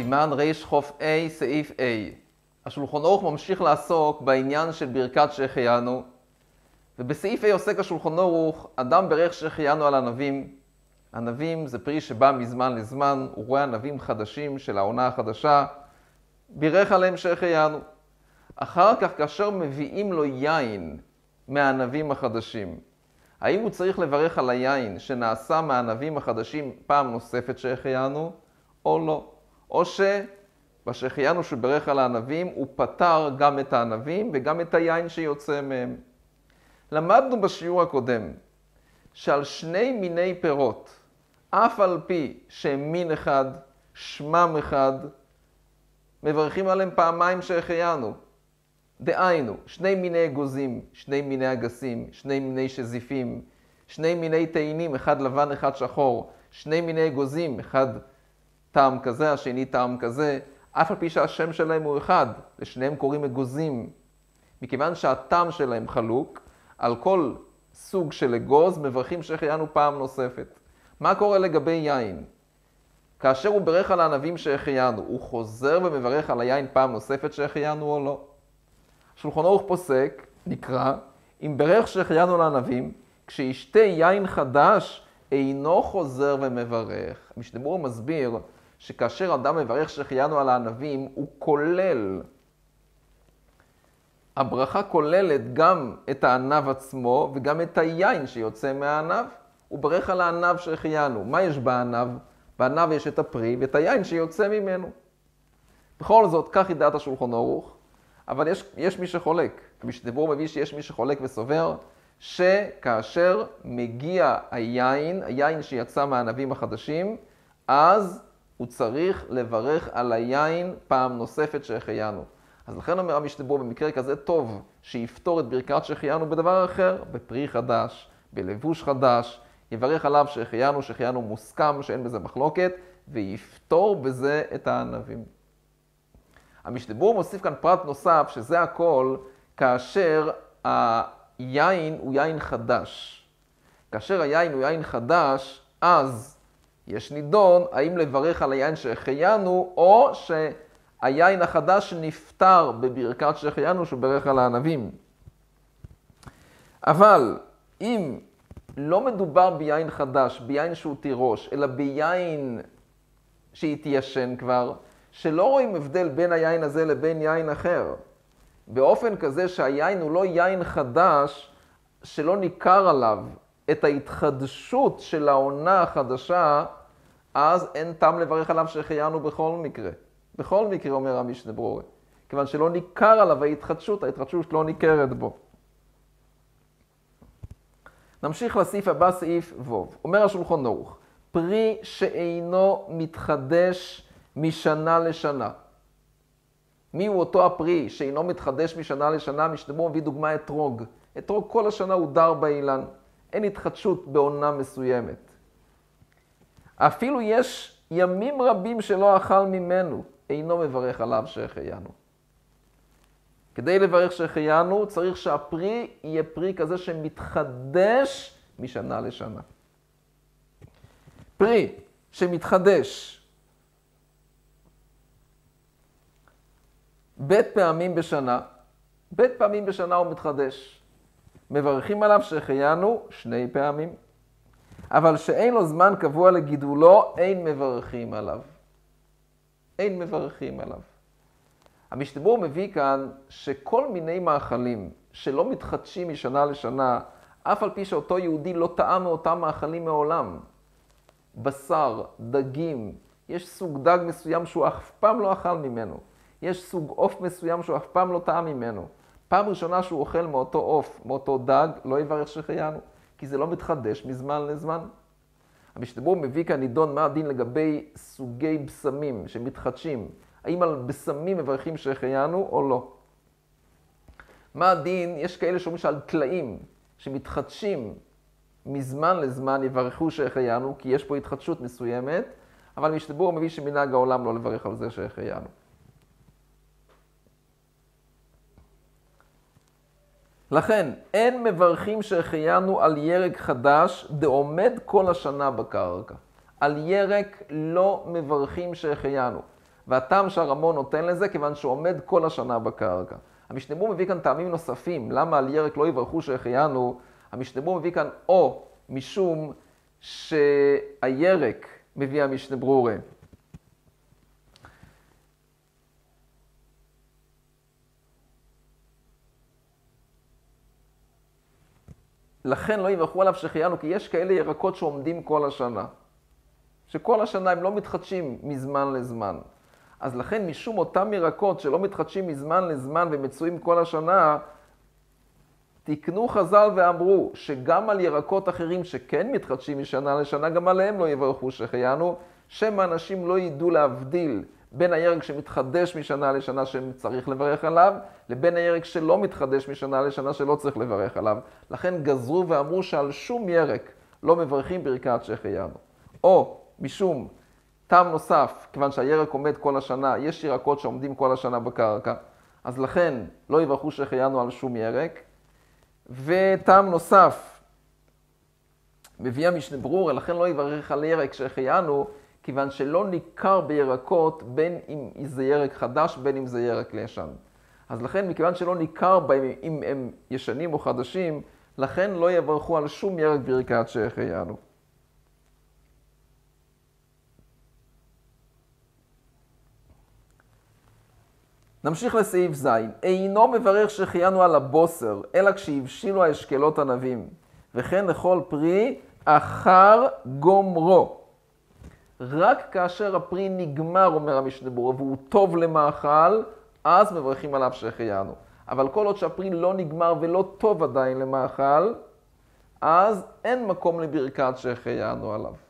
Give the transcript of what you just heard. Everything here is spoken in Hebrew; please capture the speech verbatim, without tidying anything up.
סימן ריש חוף A, סעיף A. השולחן ערוך ממשיך לעסוק בעניין של ברכת שהחיינו, ובסעיף A עוסק השולחן ערוך, אדם ברך שהחיינו על ענבים. ענבים זה פרי שבא מזמן לזמן, הוא רואה ענבים חדשים של העונה החדשה, בירך עליהם שהחיינו. אחר כך כאשר מביאים לו יין מהענבים החדשים, האם הוא צריך לברך על היין שנעשה מהענבים החדשים פעם נוספת שהחיינו, או לא? או שבשהחיינו שברך על הענבים הוא פתר גם את הענבים וגם את היין שיוצא מהם. למדנו בשיעור הקודם שעל שני מיני פירות, אף על פי שהם מין אחד, שמם אחד, מברכים עליהם פעמיים שהחיינו. דהיינו, שני מיני אגוזים, שני מיני אגסים, שני מיני שזיפים, שני מיני תאנים, אחד לבן, אחד שחור, שני מיני אגוזים, אחד טעם כזה, השני טעם כזה, אף על פי שהשם שלהם הוא אחד, לשניהם קוראים אגוזים. מכיוון שהטעם שלהם חלוק, על כל סוג של אגוז מברכים שהחיינו פעם נוספת. מה קורה לגבי יין? כאשר הוא ברך על הענבים שהחיינו, הוא חוזר ומברך על היין פעם נוספת שהחיינו או לא? שולחן ערוך פוסק, נקרא, אם ברך שהחיינו על הענבים, כשישתה יין חדש, אינו חוזר ומברך. משנה ברורה מסביר שכאשר אדם מברך שהחיינו על הענבים, הוא כולל. הברכה כוללת גם את הענב עצמו וגם את היין שיוצא מהענב. הוא ברך על הענב שהחיינו. מה יש בענב? בענב יש את הפרי ואת היין שיוצא ממנו. בכל זאת, כך היא דעת השולחן ערוך. אבל יש, יש מי שחולק. משנה ברורה מביא שיש מי שחולק וסובר שכאשר מגיע היין, היין שיצא מהענבים החדשים, אז הוא צריך לברך על היין פעם נוספת שהחיינו. אז לכן אומר המשנה ברורה, במקרה כזה טוב שיפתור את ברכת שהחיינו בדבר אחר, בפרי חדש, בלבוש חדש, יברך עליו שהחיינו, שהחיינו מוסכם, שאין בזה מחלוקת, ויפתור בזה את הענבים. המשנה ברורה מוסיף כאן פרט נוסף, שזה הכל כאשר היין הוא יין חדש. כאשר היין הוא יין חדש, אז יש נידון האם לברך על היין שהחיינו, או שהיין החדש נפטר בברכת שהחיינו שברך על הענבים. אבל אם לא מדובר ביין חדש, ביין שהוא תירוש, אלא ביין שהתיישן כבר, שלא רואים הבדל בין היין הזה לבין יין אחר. באופן כזה שהיין הוא לא יין חדש, שלא ניכר עליו את ההתחדשות של העונה החדשה, אז אין טעם לברך עליו שהחיינו בכל מקרה. בכל מקרה אומר המשנה ברורה. כיוון שלא ניכר עליו ההתחדשות, ההתחדשות לא ניכרת בו. נמשיך לסעיף הבא, סעיף ווב. אומר השולחן ערוך, פרי שאינו מתחדש משנה לשנה. מי הוא אותו הפרי שאינו מתחדש משנה לשנה? משנה ברורה מביא דוגמה אתרוג. אתרוג כל השנה הוא דר באילן. אין התחדשות בעונה מסוימת. אפילו יש ימים רבים שלא אכל ממנו, אינו מברך עליו שהחיינו. כדי לברך שהחיינו צריך שהפרי יהיה פרי כזה שמתחדש משנה לשנה. פרי שמתחדש בית פעמים בשנה, בית פעמים בשנה הוא מתחדש. מברכים עליו שהחיינו שני פעמים. אבל שאין לו זמן קבוע לגידולו, אין מברכים עליו. אין מברכים עליו. המשנה ברורה מביא כאן שכל מיני מאכלים שלא מתחדשים משנה לשנה, אף על פי שאותו יהודי לא טעם מאותם מאכלים מעולם. בשר, דגים, יש סוג דג מסוים שהוא אף פעם לא אכל ממנו. יש סוג עוף מסוים שהוא אף פעם לא טעם ממנו. פעם ראשונה שהוא אוכל מאותו עוף, מאותו דג, לא יברך שהחיינו, כי זה לא מתחדש מזמן לזמן. המשנה ברורה מביא כאן נידון מה הדין לגבי סוגי בשמים שמתחדשים. האם על בשמים מברכים שהחיינו או לא? מה הדין? יש כאלה שאומרים שעל טלאים שמתחדשים מזמן לזמן יברכו שהחיינו, כי יש פה התחדשות מסוימת, אבל המשנה ברורה מביא שמנהג העולם לא לברך על זה שהחיינו. לכן, אין מברכים שהחיינו על ירק חדש, דעומד כל השנה בקרקע. על ירק לא מברכים שהחיינו. והטעם שהרמון נותן לזה כיוון שהוא עומד כל השנה בקרקע. המשנה ברורה מביא כאן טעמים נוספים, למה על ירק לא יברכו שהחיינו. המשנה ברורה מביא כאן או משום שהירק מביא המשנה ברורה. לכן לא יברכו עליו שהחיינו, כי יש כאלה ירקות שעומדים כל השנה. שכל השנה הם לא מתחדשים מזמן לזמן. אז לכן משום אותם ירקות שלא מתחדשים מזמן לזמן ומצויים כל השנה, תקנו חז"ל ואמרו שגם על ירקות אחרים שכן מתחדשים משנה לשנה, גם עליהם לא יברכו שהחיינו, שמא אנשים לא ידעו להבדיל בין הירק שמתחדש משנה לשנה שצריך לברך עליו, לבין הירק שלא מתחדש משנה לשנה שלא צריך לברך עליו. לכן גזרו ואמרו שעל שום ירק לא מברכים ברכת שהחיינו. או משום טעם נוסף, כיוון שהירק עומד כל השנה, יש ירקות שעומדים כל השנה בקרקע, אז לכן לא יברכו שהחיינו על שום ירק. וטעם נוסף, מביא המשנה ברורה, לכן לא יברך על ירק שהחיינו, כיוון שלא ניכר בירקות בין אם זה ירק חדש, בין אם זה ירק ישן. אז לכן, מכיוון שלא ניכר בהם אם הם ישנים או חדשים, לכן לא יברכו על שום ירק ברכת שהחיינו. נמשיך לסעיף ז'. אינו מברך שהחיינו על הבוסר, אלא כשהבשילו האשכלות ענבים, וכן לכל פרי אחר גומרו. רק כאשר הפרי נגמר, אומר המשנה ברורה, והוא טוב למאכל, אז מברכים עליו שהחיינו. אבל כל עוד שהפרי לא נגמר ולא טוב עדיין למאכל, אז אין מקום לברכת שהחיינו עליו.